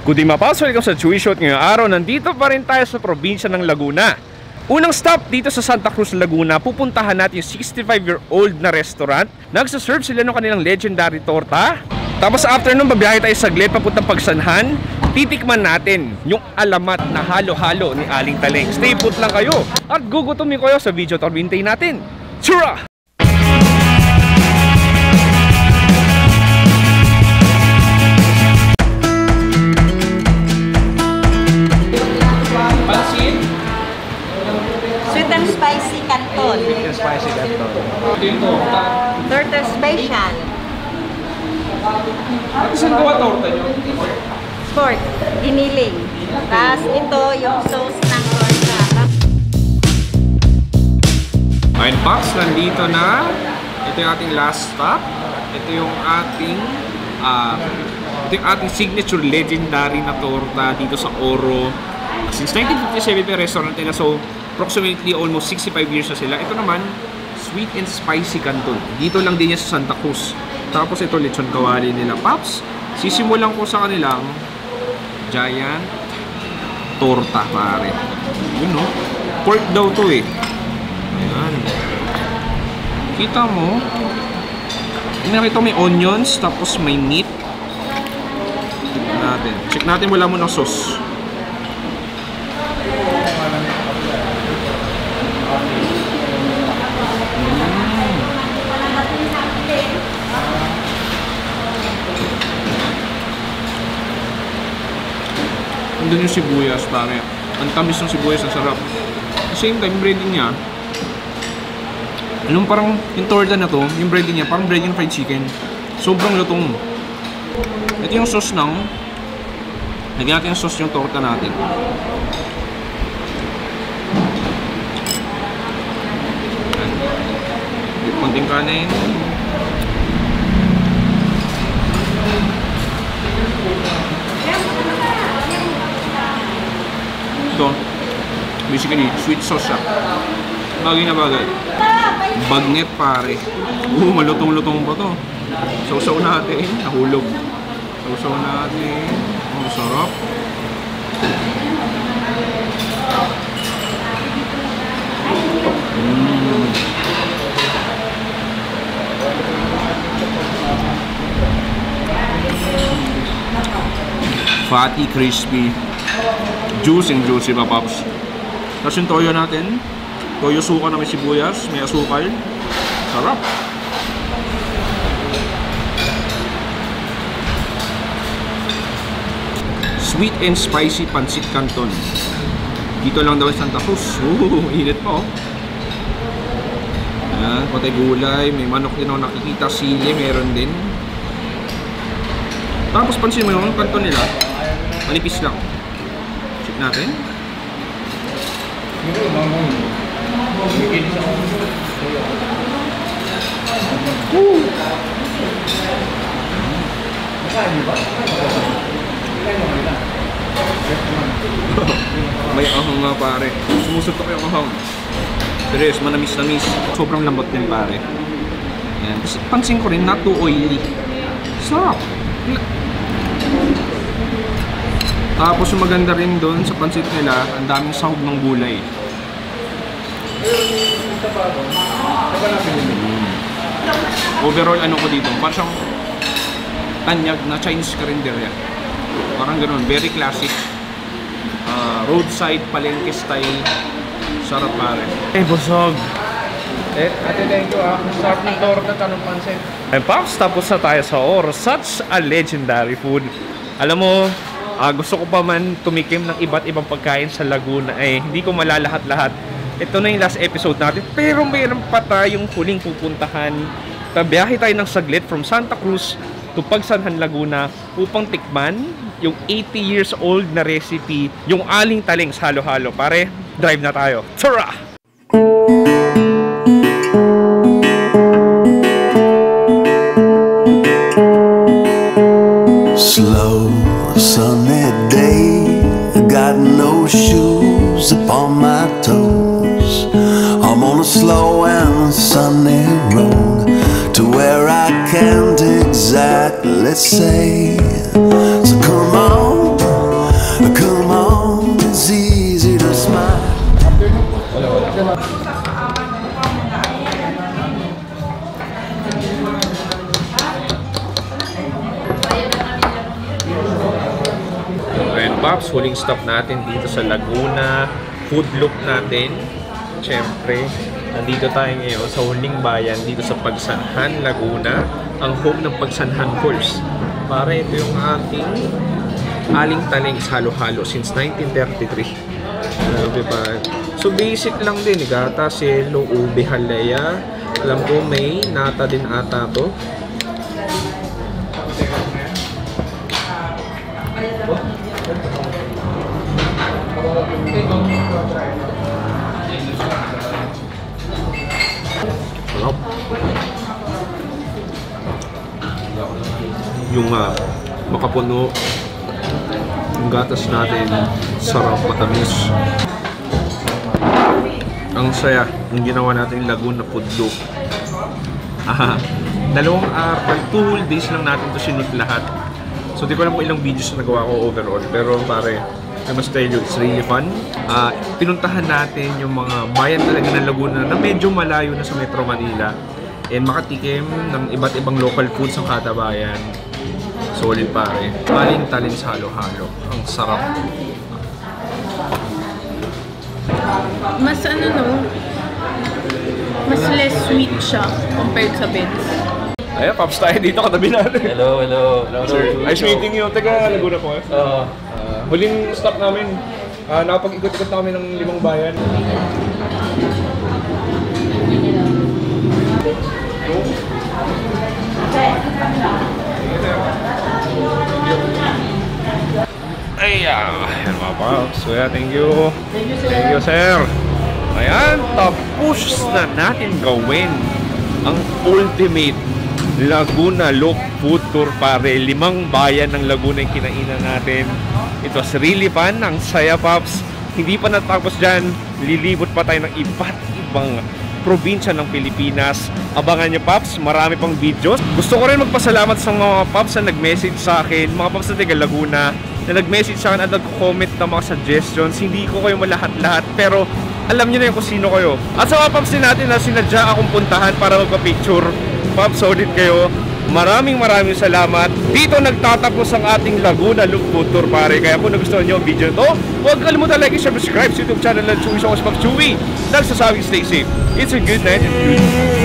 Good day mga paps, welcome sa Chewy Shoot. Ngayong araw, nandito pa rin tayo sa probinsya ng Laguna. Unang stop dito sa Santa Cruz, Laguna, pupuntahan natin yung 65-year-old na restaurant. Nagsaserve sila ng kanilang legendary torta. Tapos after nun, babiyahe tayo saglit papuntang Pagsanhan. Titikman natin yung alamat na halo-halo ni Aling Taleng. Stay put lang kayo at gugutumin ko kayo sa video to. Hintayin natin. Tsura! Sweet and spicy canton. Sweet and spicy canton. Dito, Torta special. saan gawa torta nyo? Pork, giniling. Tapos ito yung sauce ng torta. Ayun Pops, nandito na. Ito yung ating last stop. Ito yung ating signature legendary na torta dito sa Oro. Since 1957 yung restaurant nila, so approximately almost 65 years na sila. Ito naman, sweet and spicy canton. Dito lang din yan sa Santa Cruz. Tapos ito, lechon kawali nila. Pops, sisimulan ko sa kanilang giant torta, pare. Yun, no? Pork daw to eh. Ayan. Kita mo? Nakita may onions, tapos may meat. Check natin. Check natin, wala mo ng sauce. Andun yung sibuyas, pare. Ang tamis ng sibuyas, ang sarap. At the same time, breading niya, anong parang yung torta na to, yung breading niya, parang breading fried chicken. Sobrang lutong. Ito yung sauce ng, lagyan natin yung sauce yung torta natin. Konting kanin. Ito, basically, sweet sauce siya. Bagay na bagay. Bagnet, pare. Malutong-lutong pa to. Sausaw natin. Nahulog. Sausaw natin. Ang sarap. Fatty, crispy. Juicy and juicy pa, Pops. Tapos yung toyo natin. Toyo suka na may sibuyas. May asukal. Sarap. Sweet and spicy pancit canton. Dito lang daw sa Santa Cruz. Init pa, oh. Ayan, patay gulay. May manok din ako nakikita. Sili, meron din. Tapos pansin mo yung canton nila. Manipis lang. Check natin. May ahong nga, pare. Sumusuntok yung ahong. Serious, manamis-namis. Sobrang lambot din, pare. Ayan. Kasi pansin ko rin, not too oily. Sarap. Tapos yung maganda rin doon sa pansit nila, ang daming sahog ng gulay. Overall, ano ko dito? Parang siyang tanyag na Chinese karinderya. Parang ganun, very classic. Roadside, palengke style. Sarap, pare. Busog. Ate, thank you ah. Sarap ng torta, tanong pansit. Pops, tapos na tayo sa Oro. Such a legendary food. Alam mo, gusto ko pa man tumikim ng iba't ibang pagkain sa Laguna. Hindi ko malalahat-lahat. Ito na yung last episode natin. Pero mayroon pa tayong huling pupuntahan. Biyahe tayo ng saglit from Santa Cruz to Pagsanhan, Laguna upang tikman yung 80 years old na recipe, yung Aling Taleng halo-halo. Pare, drive na tayo. Tara! Slow sunny day, got no shoes upon my toes. I'm on a slow and sunny road to where I can't exactly say. So come on, Pops, huling stop natin dito sa Laguna. Food loop natin. Siyempre, nandito tayo ngayon sa huling bayan dito sa Pagsanhan, Laguna. Ang home ng Pagsanhan Horse. Para ito yung ating aling taling halo-halo since 1933. Diba? So basic lang din, gata, selo, ube, halaya. Alam ko may nata din ata to. Sarap. Yung makapuno, yung gatas natin, sarap, matamis. Ang saya yung ginawa natin yung Laguna Food Loop. Dalawang araw, 2 whole days lang natin ito sinut lahat. So di ko alam kung ilang videos na nagawa ko overall, pero pare, I must tell you, it's really fun. Pinuntahan natin yung mga bayan talaga ng Laguna na medyo malayo na sa Metro Manila and makatikim ng iba't ibang local foods ng kada bayan. Solid pare. Maling talents halo-halo. Ang sarap. Mas mas less sweet siya compared sa Benz. Ayan, Pops tayo dito katabi natin. Hello, hello. Sir, nice meeting you. Taga Laguna po. Huling stop namin. Nakapag-ikot-ikot na kami ng 5 bayan. Ayan mga Pops. So yeah, thank you. Thank you, sir. Ayan, tapos na natin gawin ang ultimate Laguna Loop Food Tour pare. 5 bayan ng Laguna yung kinainan natin. It was really fun. Ang saya, Pops. Hindi pa natapos dyan. Lilibot pa tayo ng iba't ibang probinsya ng Pilipinas. Abangan nyo, Pops. Marami pang videos. Gusto ko rin magpasalamat sa mga Pops na nag-message sa akin. Mga Pops na taga Laguna na nag-message sa akin at nag-comment ng mga suggestions. Hindi ko kayo malahat-lahat, pero alam nyo na yung kung sino kayo. At sa mga Pops din natin na sinadya akong puntahan para magpa-picture. Pops, solid kayo. Maraming salamat. Dito nagtatapos ang ating Laguna Loop Food Tour pare. Kaya kung nagustuhan nyo ang video na to, huwag kalimutan like and subscribe sa YouTube channel ng Chewy Songs Pops Chewy. Nagsasabing stay safe. It's a good night and good.